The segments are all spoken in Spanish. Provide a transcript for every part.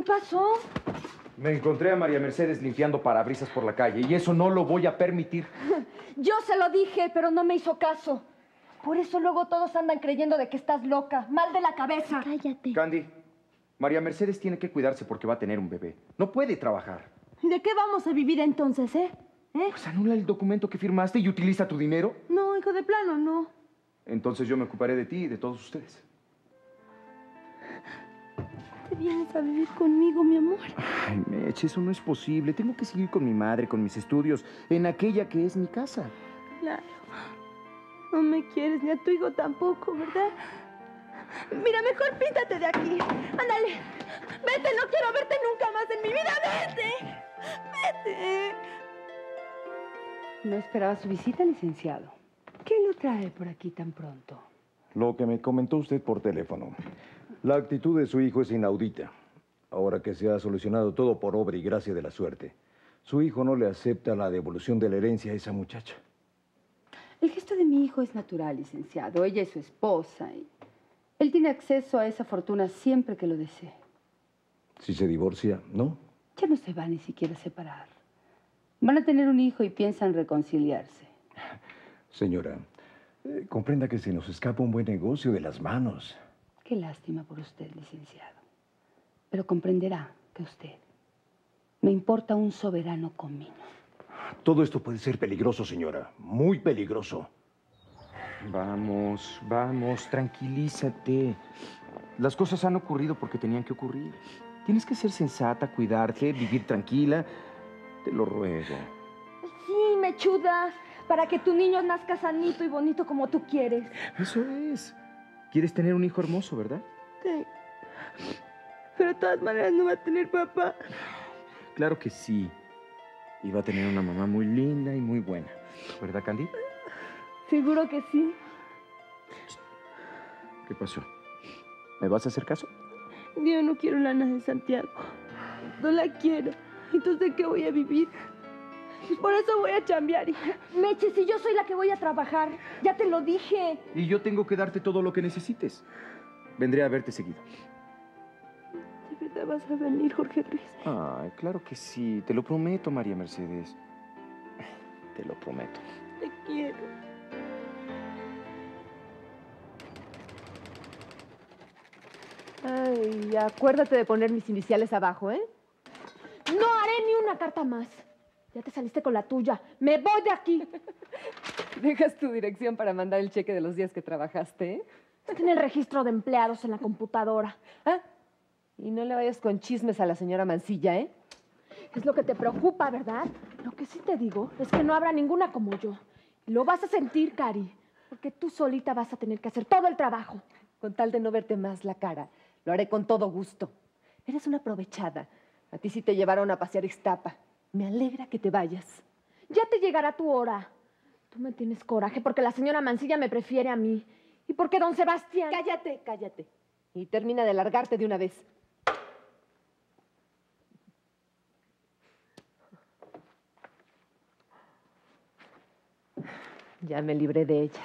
pasó? Me encontré a María Mercedes limpiando parabrisas por la calle y eso no lo voy a permitir. Yo se lo dije, pero no me hizo caso. Por eso luego todos andan creyendo de que estás loca, mal de la cabeza. Cállate. Candy, María Mercedes tiene que cuidarse porque va a tener un bebé. No puede trabajar. ¿De qué vamos a vivir entonces, eh? Pues anula el documento que firmaste y utiliza tu dinero. No, hijo de plano, no. Entonces yo me ocuparé de ti y de todos ustedes. ¿Te vienes a vivir conmigo, mi amor? Ay, Meche, eso no es posible. Tengo que seguir con mi madre, con mis estudios, en aquella que es mi casa. Claro. No me quieres, ni a tu hijo tampoco, ¿verdad? Mira, mejor píntate de aquí. Ándale. Vete, no quiero verte nunca más en mi vida. Vete. Vete. No esperaba su visita, licenciado. ¿Qué lo trae por aquí tan pronto? Lo que me comentó usted por teléfono. La actitud de su hijo es inaudita. Ahora que se ha solucionado todo por obra y gracia de la suerte, su hijo no le acepta la devolución de la herencia a esa muchacha. El gesto de mi hijo es natural, licenciado. Ella es su esposa y él tiene acceso a esa fortuna siempre que lo desee. Si se divorcia, ¿no? Ya no se va ni siquiera a separar. Van a tener un hijo y piensan reconciliarse. Señora, comprenda que se nos escapa un buen negocio de las manos. Qué lástima por usted, licenciado. Pero comprenderá que usted me importa un soberano comino. Todo esto puede ser peligroso, señora. Muy peligroso. Vamos, vamos, tranquilízate. Las cosas han ocurrido porque tenían que ocurrir. Tienes que ser sensata, cuidarte, vivir tranquila. Te lo ruego. Sí, mechuda, para que tu niño nazca sanito y bonito como tú quieres. Eso es. Quieres tener un hijo hermoso, ¿verdad? Sí. Pero de todas maneras no va a tener papá. Claro que sí. Y va a tener una mamá muy linda y muy buena. ¿Verdad, Candy? Seguro que sí. ¿Qué pasó? ¿Me vas a hacer caso? Yo no quiero lana de Santiago. No la quiero. Entonces, ¿de qué voy a vivir? Pues por eso voy a chambear, hija. Meche, si yo soy la que voy a trabajar, ya te lo dije. Y yo tengo que darte todo lo que necesites. Vendré a verte seguido. ¿De verdad vas a venir, Jorge Luis? Ay, claro que sí. Te lo prometo, María Mercedes. Te lo prometo. Te quiero. Ay, acuérdate de poner mis iniciales abajo, ¿eh? No haré ni una carta más. Ya te saliste con la tuya. Me voy de aquí. Dejas tu dirección para mandar el cheque de los días que trabajaste, ¿eh? Está en el registro de empleados en la computadora. Ah, y no le vayas con chismes a la señora Mancilla, ¿eh? Es lo que te preocupa, ¿verdad? Lo que sí te digo es que no habrá ninguna como yo. Y lo vas a sentir, Cari, porque tú solita vas a tener que hacer todo el trabajo. Con tal de no verte más la cara, lo haré con todo gusto. Eres una aprovechada. A ti sí te llevaron a pasear Ixtapa. Me alegra que te vayas. Ya te llegará tu hora. Tú me tienes coraje porque la señora Mancilla me prefiere a mí. Y porque don Sebastián... Cállate, cállate. Y termina de largarte de una vez. Ya me libré de ella.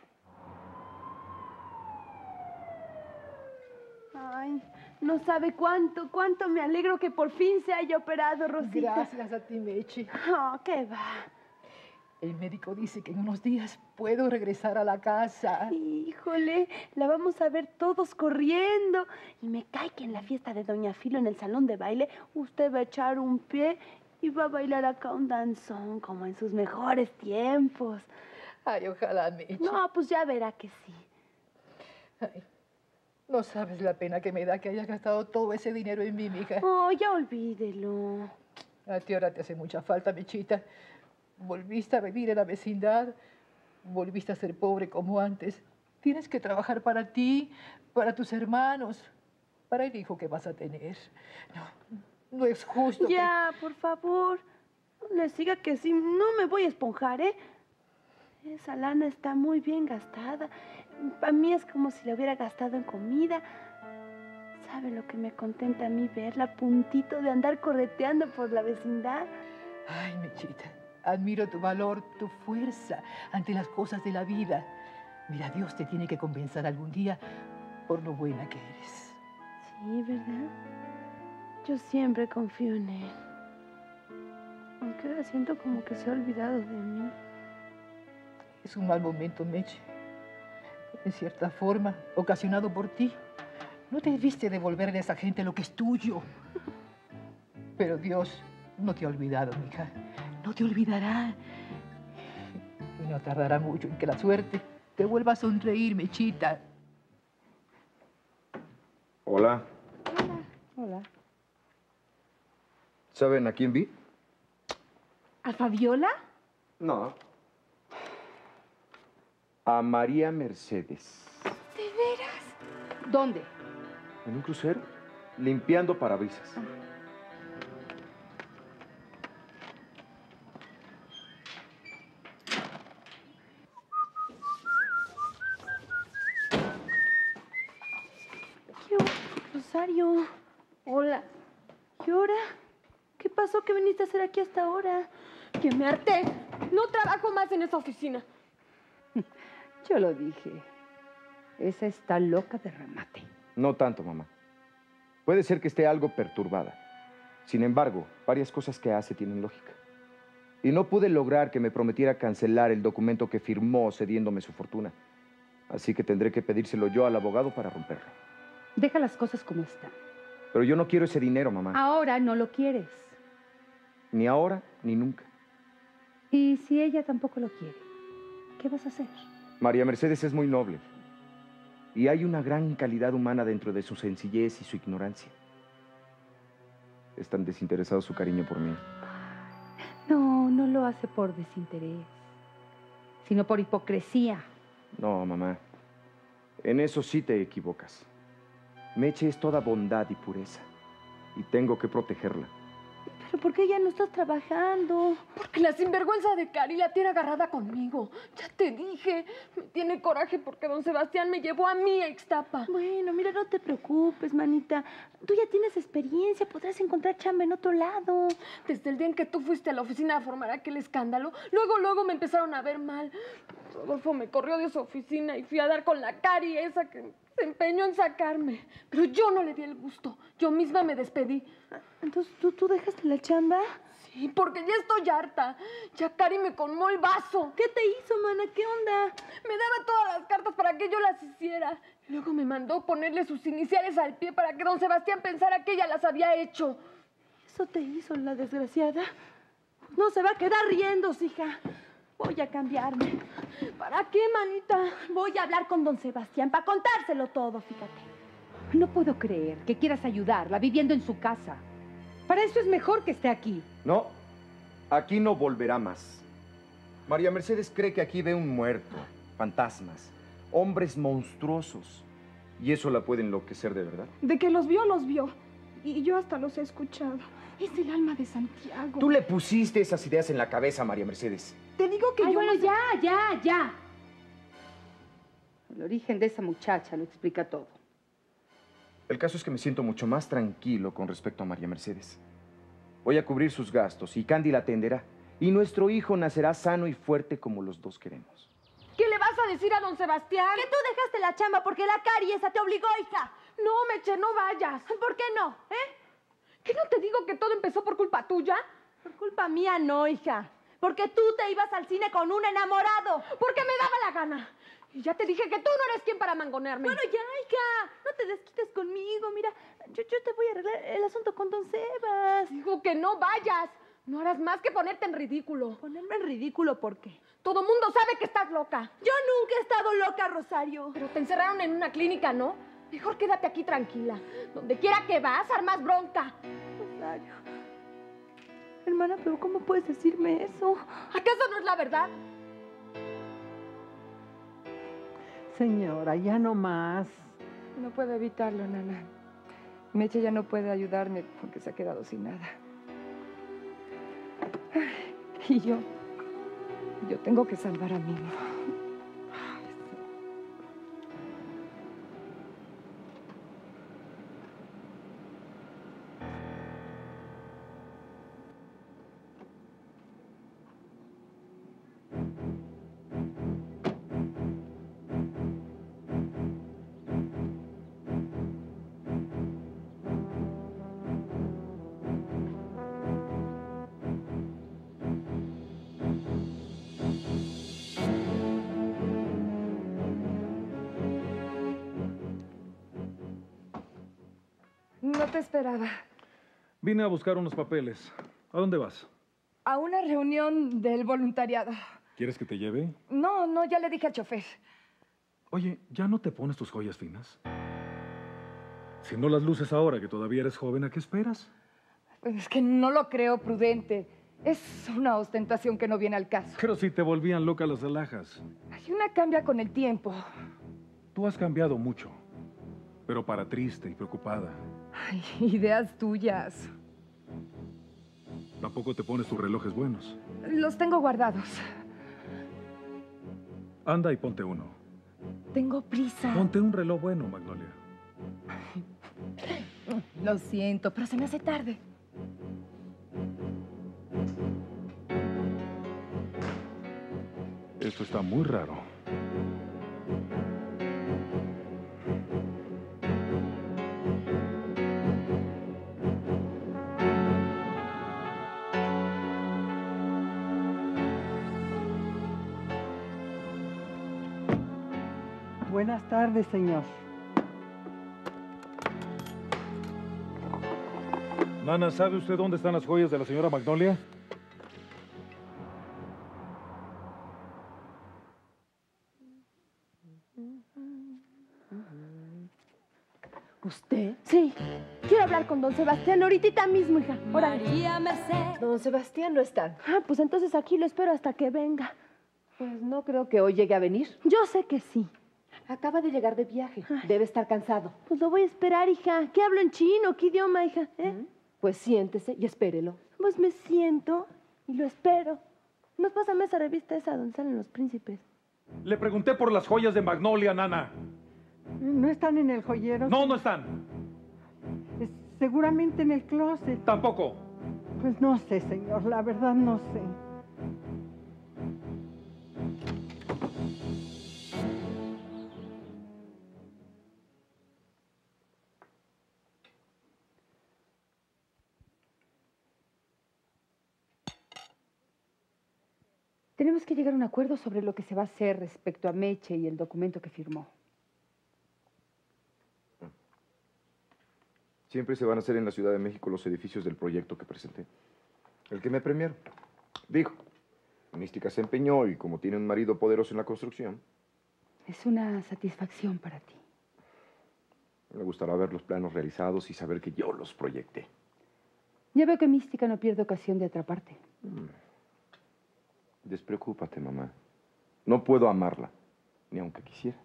Ay, no sabe cuánto me alegro que por fin se haya operado, Rosita. Gracias a ti, Mechi. Oh, ¿qué va? El médico dice que en unos días puedo regresar a la casa. Híjole, la vamos a ver todos corriendo. Y me cae que en la fiesta de Doña Filo en el salón de baile, usted va a echar un pie y va a bailar acá un danzón como en sus mejores tiempos. Ay, ojalá, Mechi. No, pues ya verá que sí. Ay, no sabes la pena que me da que hayas gastado todo ese dinero en mí, mija. Oh, ya olvídelo. A ti ahora te hace mucha falta, Mechita. Volviste a vivir en la vecindad. Volviste a ser pobre como antes. Tienes que trabajar para ti, para tus hermanos, para el hijo que vas a tener. No es justo Ya, por favor. No le siga que sí. No me voy a esponjar, ¿eh? Esa lana está muy bien gastada. Para mí es como si la hubiera gastado en comida. ¿Sabe lo que me contenta a mí verla a puntito de andar correteando por la vecindad? Ay, Mechita, admiro tu valor, tu fuerza ante las cosas de la vida. Mira, Dios te tiene que compensar algún día por lo buena que eres. Sí, ¿verdad? Yo siempre confío en él. Aunque ahora siento como que se ha olvidado de mí. Es un mal momento, Meche. En cierta forma, ocasionado por ti. No debiste devolverle a esa gente lo que es tuyo. Pero Dios no te ha olvidado, mija. No te olvidará. Y no tardará mucho en que la suerte te vuelva a sonreír, Mechita. Hola. Hola. ¿Saben a quién vi? ¿A Fabiola? No. A María Mercedes. ¿Dónde? ¿En un crucero? Limpiando parabrisas. Rosario. Hola. ¿Y ahora? ¿Qué pasó? ¿Qué viniste a hacer aquí hasta ahora? Que me harté. No trabajo más en esa oficina. Yo lo dije. Esa está loca de remate. No tanto, mamá. Puede ser que esté algo perturbada. Sin embargo, varias cosas que hace tienen lógica. Y no pude lograr que me prometiera cancelar el documento que firmó cediéndome su fortuna. Así que tendré que pedírselo yo al abogado para romperlo. Deja las cosas como están. Pero yo no quiero ese dinero, mamá. Ahora no lo quieres. Ni ahora, ni nunca. Y si ella tampoco lo quiere, ¿qué vas a hacer? María Mercedes es muy noble. Y hay una gran calidad humana dentro de su sencillez y su ignorancia. Es tan desinteresado su cariño por mí. No, no lo hace por desinterés, sino por hipocresía. No, mamá. En eso sí te equivocas. Meche es toda bondad y pureza. Y tengo que protegerla. ¿Pero por qué ya no estás trabajando? Porque la sinvergüenza de Cari la tiene agarrada conmigo. Ya te dije. Me tiene coraje porque don Sebastián me llevó a mí a Ixtapa. Bueno, mira, no te preocupes, manita. Tú ya tienes experiencia, podrás encontrar chamba en otro lado. Desde el día en que tú fuiste a la oficina a formar aquel escándalo, luego me empezaron a ver mal. Rodolfo me corrió de su oficina y fui a dar con la Cari esa que se empeñó en sacarme. Pero yo no le di el gusto. Yo misma me despedí. Entonces, ¿tú dejaste la chamba? Sí, porque ya estoy harta. Ya Cari me colmó el vaso. ¿Qué te hizo, mana? ¿Qué onda? Me daba todas las cartas para que yo las hiciera. Luego me mandó ponerle sus iniciales al pie para que don Sebastián pensara que ella las había hecho. ¿Eso te hizo la desgraciada? No se va a quedar riendo, hija. Voy a cambiarme. ¿Para qué, manita? Voy a hablar con don Sebastián para contárselo todo, fíjate. No puedo creer que quieras ayudarla viviendo en su casa. Para eso es mejor que esté aquí. No, aquí no volverá más. María Mercedes cree que aquí ve un muerto, fantasmas, hombres monstruosos. Y eso la puede enloquecer de verdad. De que los vio, los vio. Y yo hasta los he escuchado. Es el alma de Santiago. Tú le pusiste esas ideas en la cabeza a María Mercedes. Te digo que Ay, yo... bueno, no sé- ya. El origen de esa muchacha lo explica todo. El caso es que me siento mucho más tranquilo con respecto a María Mercedes. Voy a cubrir sus gastos y Candy la atenderá. Y nuestro hijo nacerá sano y fuerte como los dos queremos. ¿Qué le vas a decir a don Sebastián? Que tú dejaste la chamba porque la Cari esa te obligó, hija. No, Meche, no vayas. ¿Por qué no? ¿Qué no te digo que todo empezó por culpa tuya? Por culpa mía no, hija. Porque tú te ibas al cine con un enamorado. Porque me daba la gana. Y ya te dije que tú no eres quien para mangonearme. Bueno, ya, hija. No te desquites conmigo. Mira, yo te voy a arreglar el asunto con don Sebas. Digo que no vayas. No harás más que ponerte en ridículo. Ponerme en ridículo, ¿por qué? Todo mundo sabe que estás loca. Yo nunca he estado loca, Rosario. Pero te encerraron en una clínica, ¿no? Mejor quédate aquí tranquila. Donde quiera que vas, armas bronca. Rosario. Hermana, pero ¿cómo puedes decirme eso? ¿Acaso no es la verdad? Señora, ya no más. No puedo evitarlo, Nana. Meche ya no puede ayudarme porque se ha quedado sin nada. Ay, y yo tengo que salvar a Mimi. te esperaba. Vine a buscar unos papeles. ¿A dónde vas? A una reunión del voluntariado. ¿Quieres que te lleve? No, ya le dije al chofer. Oye, ¿ya no te pones tus joyas finas? Si no las luces ahora, que todavía eres joven, ¿a qué esperas? Pues es que no lo creo prudente. Es una ostentación que no viene al caso. Pero si te volvían loca las alhajas. Hay una cambia con el tiempo. Tú has cambiado mucho, pero para triste y preocupada. Ay, ideas tuyas. Tampoco te pones tus relojes buenos. Los tengo guardados. Anda y ponte uno. Tengo prisa. Ponte un reloj bueno, Magnolia. Lo siento, pero se me hace tarde. Esto está muy raro. Buenas tardes, señor. Nana, ¿sabe usted dónde están las joyas de la señora Magnolia? ¿Usted? Sí. Quiero hablar con don Sebastián ahorita mismo, hija. Órale. Don Sebastián no está. Ah, pues entonces aquí lo espero hasta que venga. Pues no creo que hoy llegue a venir. Yo sé que sí. Acaba de llegar de viaje. Debe estar cansado. Pues lo voy a esperar, hija. ¿Qué hablo en chino? ¿Qué idioma, hija? Pues siéntese y espérelo. Pues me siento y lo espero. Nos pásame esa revista esa donde salen los príncipes. Le pregunté por las joyas de Magnolia, Nana. ¿No están en el joyero? No, no están. Seguramente en el closet. Tampoco. Pues no sé, señor. La verdad no sé. Tenemos que llegar a un acuerdo sobre lo que se va a hacer respecto a Meche y el documento que firmó. Siempre se van a hacer en la Ciudad de México los edificios del proyecto que presenté. El que me premiaron. Dijo, Mística se empeñó y como tiene un marido poderoso en la construcción, Es una satisfacción para ti. me gustará ver los planos realizados y saber que yo los proyecté. Ya veo que Mística no pierde ocasión de atraparte. Despreocúpate, mamá. No puedo amarla, ni aunque quisiera.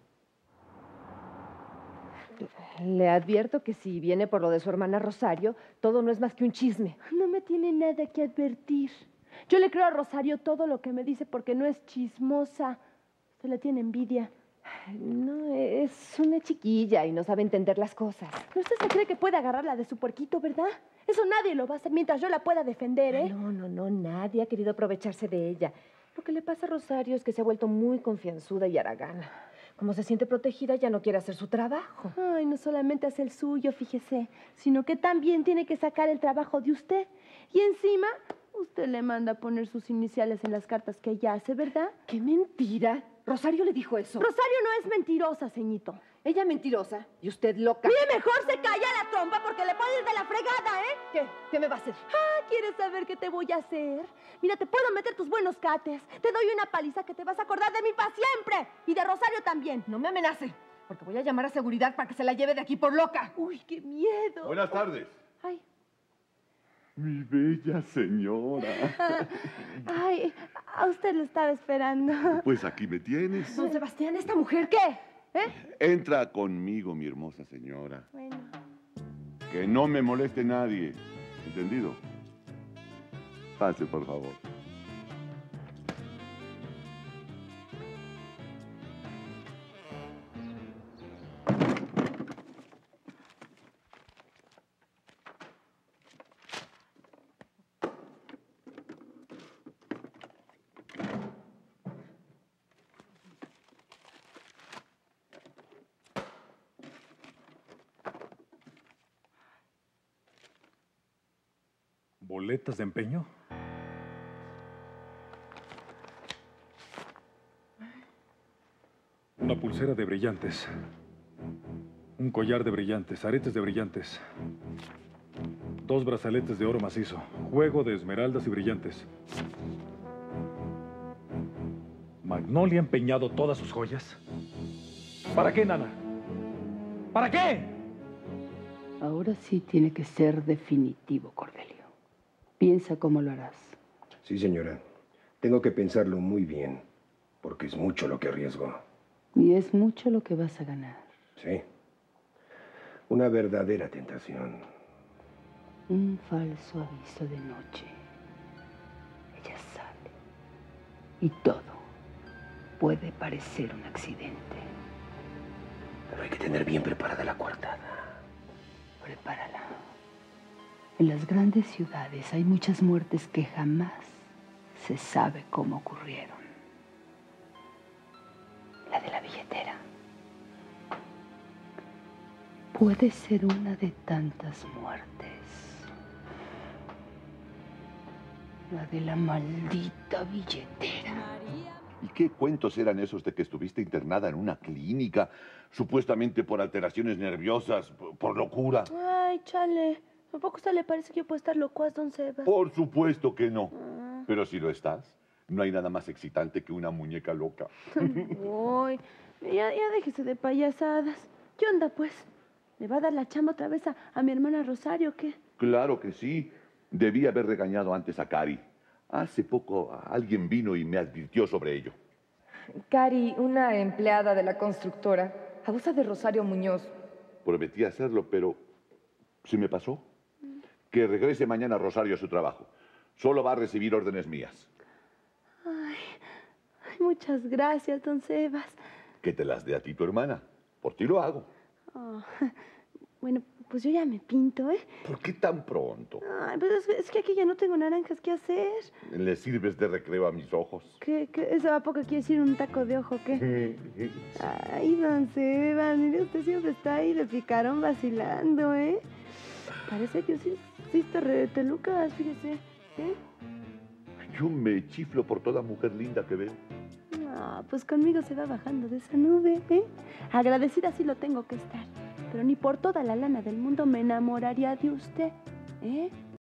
Le advierto que si viene por lo de su hermana Rosario, todo no es más que un chisme. No me tiene nada que advertir. Yo le creo a Rosario todo lo que me dice porque no es chismosa. Se le tiene envidia. No, es una chiquilla y no sabe entender las cosas. Pero usted se cree que puede agarrarla de su puerquito, ¿verdad? Eso nadie lo va a hacer mientras yo la pueda defender, ¿eh? No, nadie ha querido aprovecharse de ella. Lo que le pasa a Rosario es que se ha vuelto muy confianzuda y haragana. Como se siente protegida, ya no quiere hacer su trabajo. Ay, no solamente hace el suyo, fíjese, sino que también tiene que sacar el trabajo de usted. Y encima, usted le manda a poner sus iniciales en las cartas que ella hace, ¿verdad? ¡Qué mentira! Rosario le dijo eso. Rosario no es mentirosa, ceñito. Ella mentirosa y usted loca. Mire, mejor se calla la trompa porque le puede ir de la fregada, ¿eh? ¿Qué? ¿Qué me va a hacer? Ah, ¿quieres saber qué te voy a hacer? Mira, te puedo meter tus buenos cates. Te doy una paliza que te vas a acordar de mí para siempre. Y de Rosario también. No me amenace, porque voy a llamar a seguridad para que se la lleve de aquí por loca. Uy, qué miedo. Buenas tardes. Ay. Mi bella señora. Ay, a usted lo estaba esperando. Pues aquí me tienes. Don Sebastián, ¿esta mujer ¿Qué? Entra conmigo, mi hermosa señora. Bueno. Que no me moleste nadie. ¿Entendido? Pase, por favor. ¿Boletas de empeño? Una pulsera de brillantes. Un collar de brillantes, aretes de brillantes. 2 brazaletes de oro macizo. Juego de esmeraldas y brillantes. ¿Magnolia ha empeñado todas sus joyas? ¿Para qué, Nana? ¿Para qué? Ahora sí tiene que ser definitivo, Cordelio. Piensa cómo lo harás. Sí, señora. Tengo que pensarlo muy bien, porque es mucho lo que arriesgo. Y es mucho lo que vas a ganar. Sí. Una verdadera tentación. Un falso aviso de noche. Ella sale. Y todo puede parecer un accidente. Pero hay que tener bien preparada la coartada. Prepárala. En las grandes ciudades hay muchas muertes que jamás se sabe cómo ocurrieron. La de la billetera puede ser una de tantas muertes. La de la maldita billetera. ¿Y qué cuentos eran esos de que estuviste internada en una clínica, supuestamente por alteraciones nerviosas, por locura? Ay, chale. ¿A poco usted le parece que yo puedo estar locuaz, don Sebas? Por supuesto que no. Pero si lo estás, no hay nada más excitante que una muñeca loca. Uy, ya déjese de payasadas. ¿Qué onda, pues? ¿Le va a dar la chamba otra vez a mi hermana Rosario o qué? Claro que sí. Debí haber regañado antes a Cari. Hace poco alguien vino y me advirtió sobre ello. Cari, una empleada de la constructora, abusa de Rosario Muñoz. Prometí hacerlo, pero se me pasó. Que regrese mañana Rosario a su trabajo. Solo va a recibir órdenes mías. Ay, muchas gracias, don Sebas. Que te las dé a ti tu hermana. Por ti lo hago. Oh, bueno, pues yo ya me pinto, ¿eh? ¿Por qué tan pronto? Ay, pues es que aquí ya no tengo naranjas que hacer. ¿Le sirves de recreo a mis ojos? ¿Qué? ¿Eso a poco quiere decir un taco de ojo, qué? Ay, don Sebas, mire, usted siempre está ahí de picarón vacilando, ¿eh? Parece que sí está re Lucas, fíjese. ¿Eh? Yo me chiflo por toda mujer linda que veo. No, pues conmigo se va bajando de esa nube, ¿eh? Agradecida sí lo tengo que estar, pero ni por toda la lana del mundo me enamoraría de usted, ¿eh?